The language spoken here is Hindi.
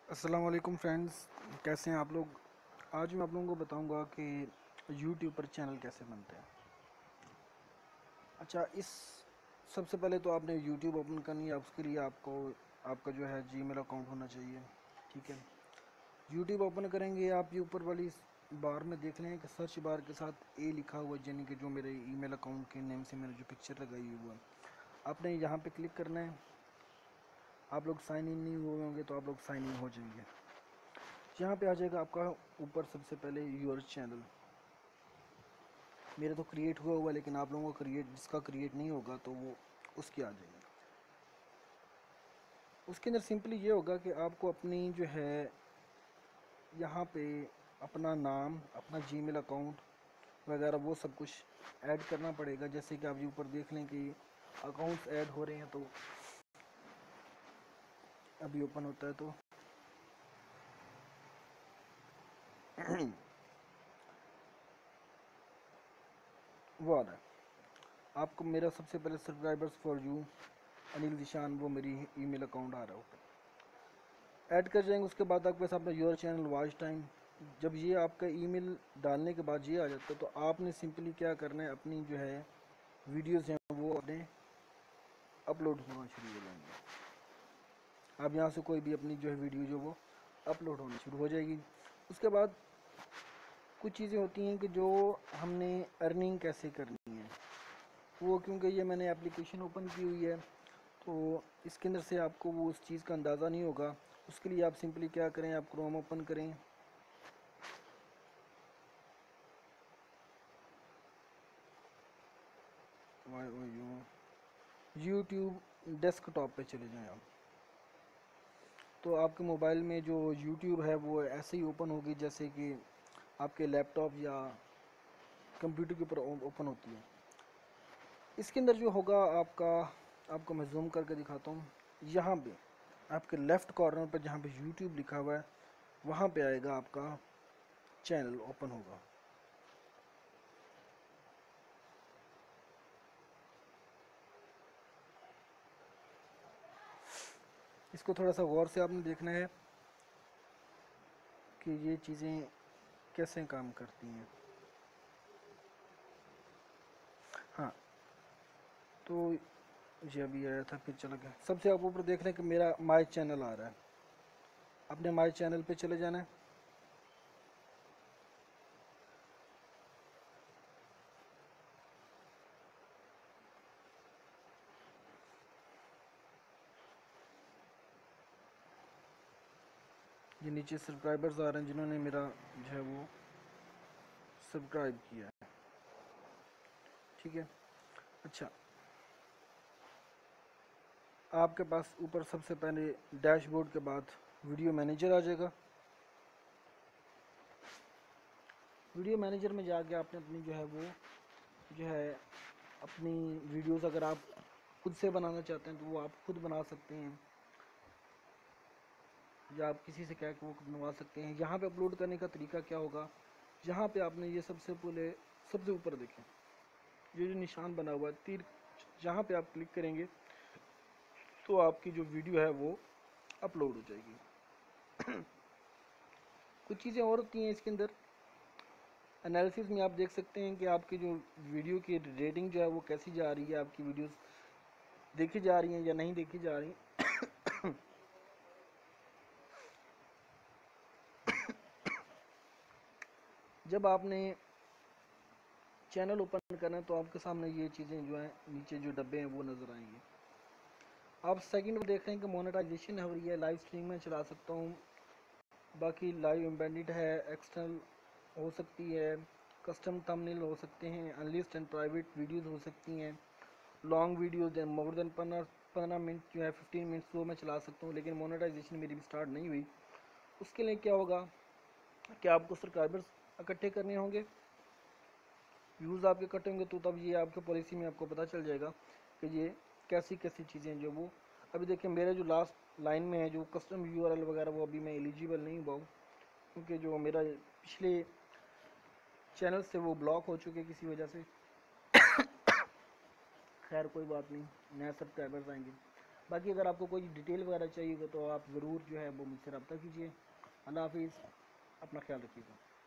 अस्सलाम वालेकुम फ्रेंड्स, कैसे हैं आप लोग। आज मैं आप लोगों को बताऊंगा कि YouTube पर चैनल कैसे बनते हैं। अच्छा, इस सबसे पहले तो आपने YouTube ओपन करनी है। उसके लिए आपको आपका जो है जीमेल अकाउंट होना चाहिए। ठीक है, YouTube ओपन करेंगे आप, ये ऊपर वाली बार में देख लें कि सर्च बार के साथ ए लिखा हुआ है, यानी कि जो मेरे ईमेल अकाउंट के नेम से मैंने जो पिक्चर लगाई हुई है, आपने यहाँ पे क्लिक करना है। आप लोग साइन इन नहीं हुए होंगे तो आप लोग साइन इन हो जाएंगे। यहाँ पे आ जाएगा आपका ऊपर सबसे पहले योर चैनल। मेरा तो क्रिएट हुआ हुआ, लेकिन आप लोगों को जिसका क्रिएट नहीं होगा तो वो उसकी आ जाएगी। उसके अंदर सिंपली ये होगा कि आपको अपनी जो है यहाँ पे अपना नाम, अपना जीमेल अकाउंट वगैरह वो सब कुछ ऐड करना पड़ेगा। जैसे कि आप ऊपर देख लें कि अकाउंट्स ऐड हो रहे हैं, तो अभी ओपन होता है तो वो आ रहा है। आपको मेरा सबसे पहले सब्सक्राइबर्स फॉर यू अनिल निशान, वो मेरी ईमेल अकाउंट आ रहा है ऊपर। ऐड कर जाएंगे। उसके बाद आपके सामने योर चैनल वॉच टाइम, जब ये आपका ईमेल डालने के बाद ये आ जाता है तो आपने सिंपली क्या करना है, अपनी जो है वीडियोस हैं वो अपने अपलोड होना शुरू हो जाएंगे। आप यहाँ से कोई भी अपनी जो है वीडियो जो वो अपलोड होनी शुरू हो जाएगी। उसके बाद कुछ चीज़ें होती हैं कि जो हमने अर्निंग कैसे करनी है वो, क्योंकि ये मैंने एप्लीकेशन ओपन की हुई है तो इसके अंदर से आपको वो उस चीज़ का अंदाज़ा नहीं होगा। उसके लिए आप सिंपली क्या करें, आप क्रोम ओपन करें। YouTube डेस्कटॉप पे चले जाएं आप, तो आपके मोबाइल में जो YouTube है वो ऐसे ही ओपन होगी जैसे कि आपके लैपटॉप या कंप्यूटर के ऊपर ओपन होती है। इसके अंदर जो होगा आपका, आपको मैं जूम करके दिखाता हूँ। यहाँ पे आपके लेफ़्ट कॉर्नर पर जहाँ पे YouTube लिखा हुआ है वहाँ पे आएगा आपका चैनल ओपन होगा। इसको थोड़ा सा गौर से आपने देखना है कि ये चीज़ें कैसे काम करती हैं। हाँ, तो ये अभी आया था फिर चला गया। सबसे आप ऊपर देख लें कि मेरा माय चैनल आ रहा है। अपने माय चैनल पे चले जाना है। ये नीचे सब्सक्राइबर्स आ रहे हैं जिन्होंने मेरा जो है वो सब्सक्राइब किया है। ठीक है, अच्छा, आपके पास ऊपर सबसे पहले डैशबोर्ड के बाद वीडियो मैनेजर आ जाएगा। वीडियो मैनेजर में जाके आपने अपनी जो है वो जो है अपनी वीडियोस अगर आप खुद से बनाना चाहते हैं तो वो आप खुद बना सकते हैं, या आप किसी से कह के वो बनवा सकते हैं। यहाँ पे अपलोड करने का तरीका क्या होगा, यहाँ पे आपने ये सबसे पहले सबसे ऊपर देखें ये जो निशान बना हुआ है तीर, यहाँ पे आप क्लिक करेंगे तो आपकी जो वीडियो है वो अपलोड हो जाएगी। कुछ चीज़ें और होती हैं इसके अंदर। एनालिसिस में आप देख सकते हैं कि आपकी जो वीडियो की रेटिंग जो है वो कैसी जा रही है, आपकी वीडियोस देखी जा रही हैं या नहीं देखी जा रही। जब आपने चैनल ओपन करना है तो आपके सामने ये चीज़ें जो हैं नीचे जो डब्बे हैं वो नज़र आएंगे। आप सेकंड में देख रहे हैं कि मोनेटाइजेशन हो रही है, लाइव स्ट्रीम में चला सकता हूँ, बाकी लाइव एम्बेडेड है, एक्सटर्नल हो सकती है, कस्टम थंबनेल हो सकते हैं, अनलिस्ट एंड प्राइवेट वीडियोस हो सकती हैं, long videos more than 15 minute जो है 15 मिनट्स वो मैं चला सकता हूँ। लेकिन मोनेटाइजेशन मेरी भी स्टार्ट नहीं हुई। उसके लिए क्या होगा कि आपको सब्सक्राइबर्स इकट्ठे करने होंगे, व्यूज़ आपके इकट्ठे होंगे, तो तब ये आपके पॉलिसी में आपको पता चल जाएगा कि ये कैसी कैसी चीज़ें जो वो। अभी देखिए मेरे जो लास्ट लाइन में है जो कस्टम यूआरएल वगैरह वो अभी मैं एलिजिबल नहीं हुआ हूँ, क्योंकि जो मेरा पिछले चैनल से वो ब्लॉक हो चुके किसी वजह से। खैर कोई बात नहीं, नए सब्सक्राइबर्स आएंगे। बाकी अगर आपको कोई डिटेल वगैरह चाहिए होगा तो आप ज़रूर जो है वो मुझसे रब्ता कीजिए। अल्लाह हाफिज़, अपना ख्याल रखिएगा।